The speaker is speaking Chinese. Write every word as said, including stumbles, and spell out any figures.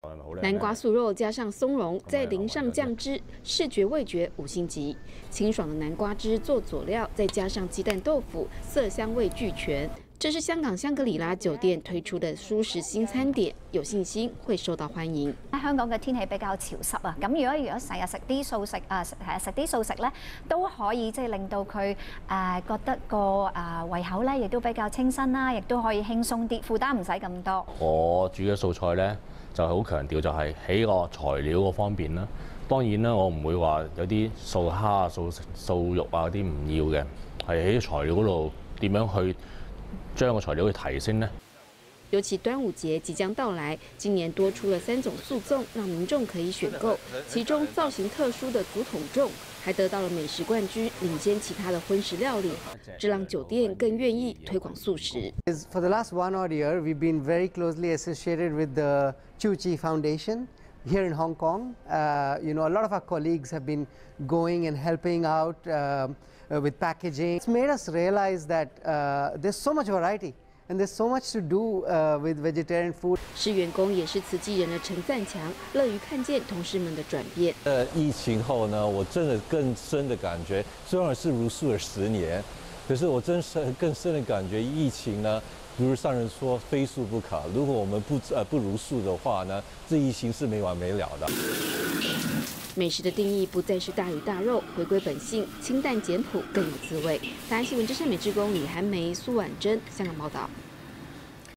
南瓜素肉加上松茸，再淋上酱汁，视觉味觉五星级。清爽的南瓜汁做佐料，再加上鸡蛋豆腐，色香味俱全。这是香港香格里拉酒店推出的蔬食新餐點，有信心會受到歡迎。 香港嘅天氣比較潮濕啊，咁如果如果成日食啲素食啊，食食啲素食咧，都可以即係令到佢誒覺得個誒胃口咧，亦都比較清新啦，亦都可以輕鬆啲，負擔唔使咁多。 我煮嘅素菜咧，就係好強調就係喺個材料嗰方面啦。當然啦，我唔會話有啲素蝦、素素肉啊嗰啲唔要嘅，係喺材料嗰度點樣去將個材料去提升呢？ 尤其端午節即將到來，今年多出了三種素粽，讓民眾可以選購。其中造型特殊的竹筒粽，還得到了美食冠軍，領先其他的葷食料理，這讓酒店更願意推廣素食。 For the last one odd year, we've been very closely associated with the Chu Chi Foundation here in Hong Kong. Uh, you know, a lot of our colleagues have been going and helping out uh, uh, with packaging. It's made us realize that uh, there's so much variety. And there's so much to do uh, with vegetarian food. 是员工也是慈济人的陈赞强，乐于看见同事们的转变。 呃，疫情后呢，我真的更深的感觉，虽然是茹素了十年，可是我真是更深的感觉，疫情呢，如上人说，非素不可。如果我们不呃不茹素的话呢，这疫情是没完没了的。 美食的定义不再是大鱼大肉，回归本性，清淡简朴更有滋味。台湾新闻之声美志工李涵梅、苏婉珍，香港报道。